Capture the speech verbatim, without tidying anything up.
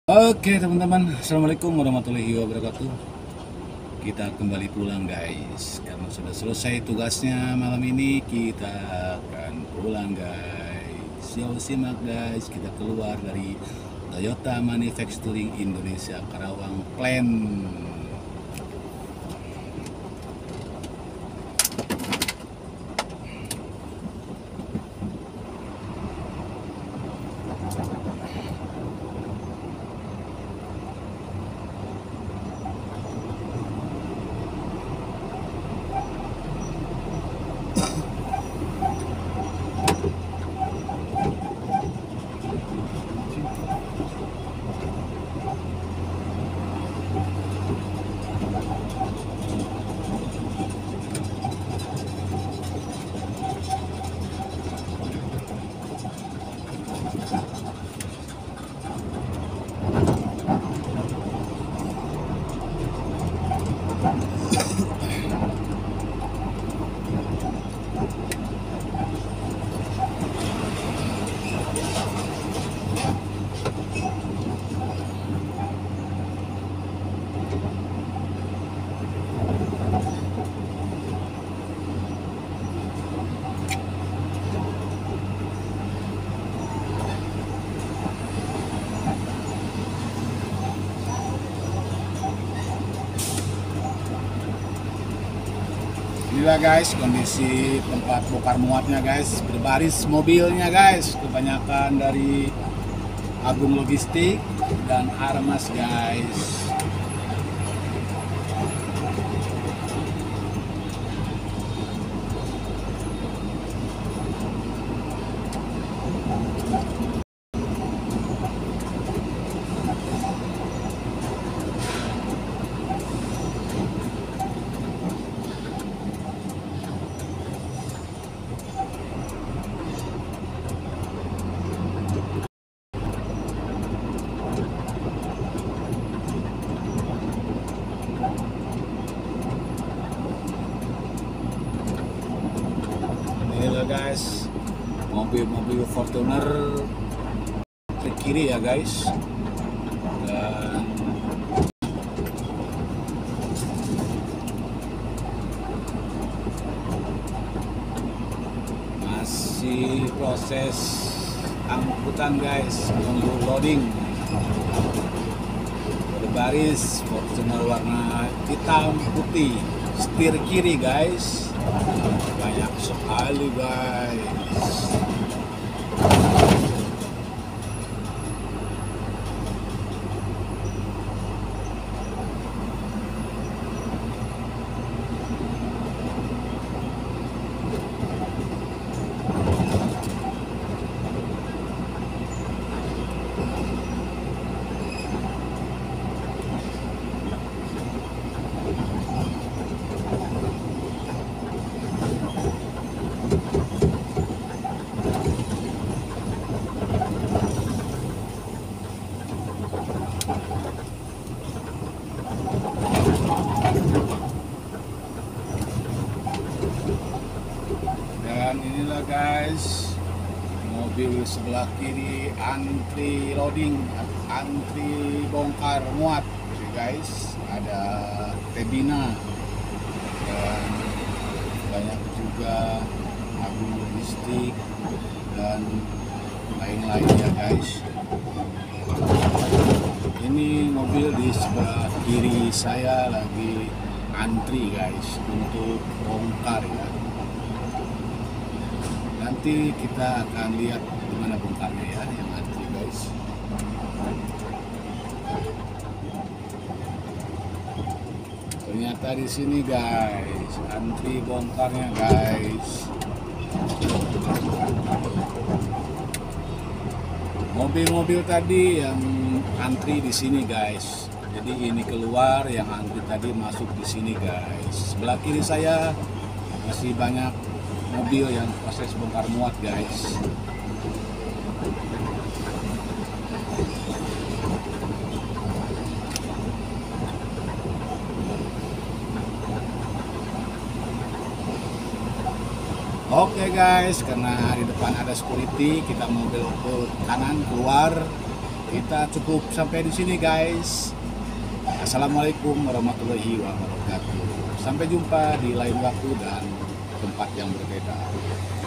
Oke teman-teman, assalamualaikum warahmatullahi wabarakatuh. Kita kembali pulang guys, karena sudah selesai tugasnya malam ini. Kita akan pulang guys. Yuk simak guys, kita keluar dari Toyota Manufacturing Indonesia Karawang Plant. Inilah guys kondisi tempat bongkar muatnya guys, berbaris mobilnya guys, kebanyakan dari Agung Logistik dan Armas guys. Inilah guys mobil-mobil Fortuner ke kiri ya guys, dan masih proses angkutan guys, menunggu loading. Berbaris Fortuner warna hitam putih, setir kiri guys, banyak sekali guys. Dan inilah guys mobil sebelah kiri antri loading, antri bongkar muat guys. Ada Tebina dan banyak juga Agung Logistik dan lain-lainnya guys. Ini mobil di sebelah kiri saya lagi antri guys untuk bongkar ya. Nanti kita akan lihat gimana bongkarnya ya yang antri guys. Ternyata di sini guys antri bongkarnya guys. Mobil-mobil tadi yang antri di sini guys. Jadi ini keluar, yang antri tadi masuk di sini guys. Sebelah kiri saya masih banyak mobil yang proses bongkar muat guys. Oke guys, karena di depan ada security, kita mau belok ke kanan keluar kita cukup sampai di sini guys. Assalamualaikum warahmatullahi wabarakatuh. Sampai jumpa di lain waktu dan tempat yang berbeda.